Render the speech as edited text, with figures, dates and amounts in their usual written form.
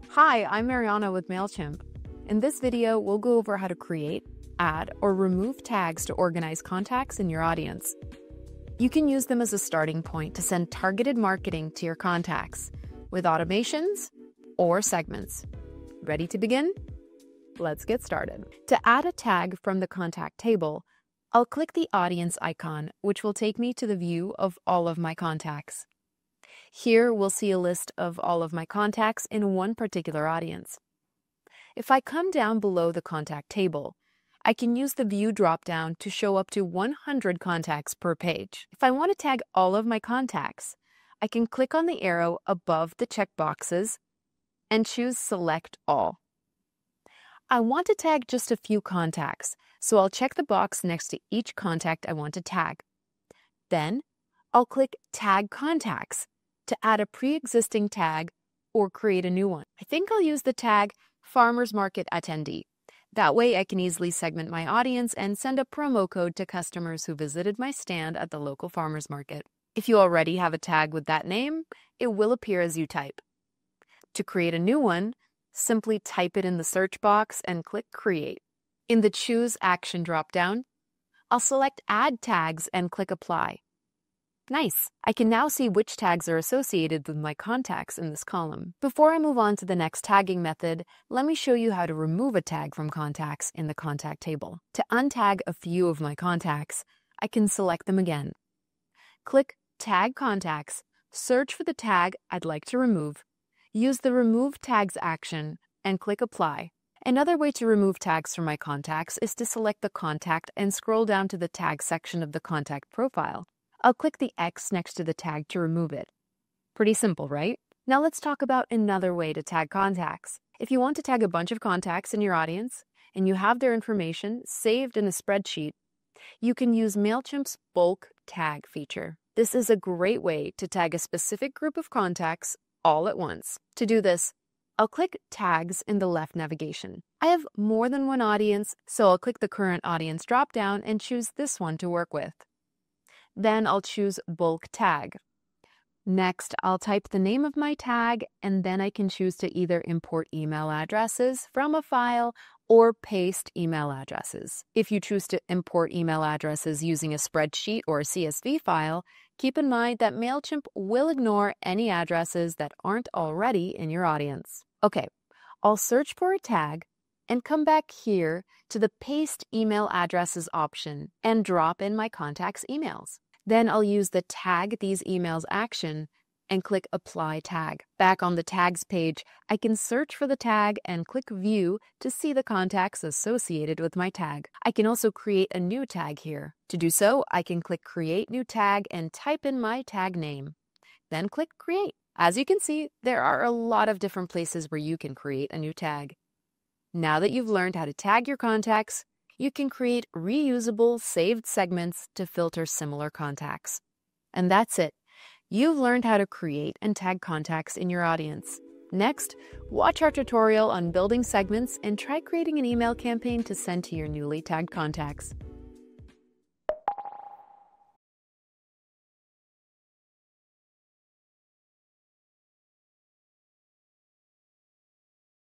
Hi, I'm Mariana with Mailchimp. In this video, we'll go over how to create, add, or remove tags to organize contacts in your audience. You can use them as a starting point to send targeted marketing to your contacts with automations or segments. Ready to begin? Let's get started. To add a tag from the contact table, I'll click the audience icon, which will take me to the view of all of my contacts. Here, we'll see a list of all of my contacts in one particular audience. If I come down below the contact table, I can use the View dropdown to show up to 100 contacts per page. If I want to tag all of my contacts, I can click on the arrow above the checkboxes and choose Select All. I want to tag just a few contacts, so I'll check the box next to each contact I want to tag. Then, I'll click Tag Contacts to add a pre-existing tag or create a new one. I think I'll use the tag Farmers Market Attendee. That way I can easily segment my audience and send a promo code to customers who visited my stand at the local farmers market. If you already have a tag with that name, it will appear as you type. To create a new one, simply type it in the search box and click Create. In the Choose Action dropdown, I'll select Add Tags and click Apply. Nice! I can now see which tags are associated with my contacts in this column. Before I move on to the next tagging method, let me show you how to remove a tag from contacts in the contact table. To untag a few of my contacts, I can select them again. Click Tag Contacts, search for the tag I'd like to remove, use the Remove Tags action, and click Apply. Another way to remove tags from my contacts is to select the contact and scroll down to the tag section of the contact profile. I'll click the X next to the tag to remove it. Pretty simple, right? Now let's talk about another way to tag contacts. If you want to tag a bunch of contacts in your audience and you have their information saved in a spreadsheet, you can use Mailchimp's bulk tag feature. This is a great way to tag a specific group of contacts all at once. To do this, I'll click Tags in the left navigation. I have more than one audience, so I'll click the Current Audience dropdown and choose this one to work with. Then I'll choose Bulk Tag. Next, I'll type the name of my tag, and then I can choose to either import email addresses from a file or paste email addresses. If you choose to import email addresses using a spreadsheet or a CSV file, keep in mind that Mailchimp will ignore any addresses that aren't already in your audience. Okay, I'll search for a tag and come back here to the Paste Email Addresses option and drop in my contacts' emails. Then I'll use the Tag These Emails action and click Apply Tag. Back on the Tags page, I can search for the tag and click View to see the contacts associated with my tag. I can also create a new tag here. To do so, I can click Create New Tag and type in my tag name. Then click Create. As you can see, there are a lot of different places where you can create a new tag. Now that you've learned how to tag your contacts, you can create reusable saved segments to filter similar contacts. And that's it. You've learned how to create and tag contacts in your audience. Next, watch our tutorial on building segments and try creating an email campaign to send to your newly tagged contacts.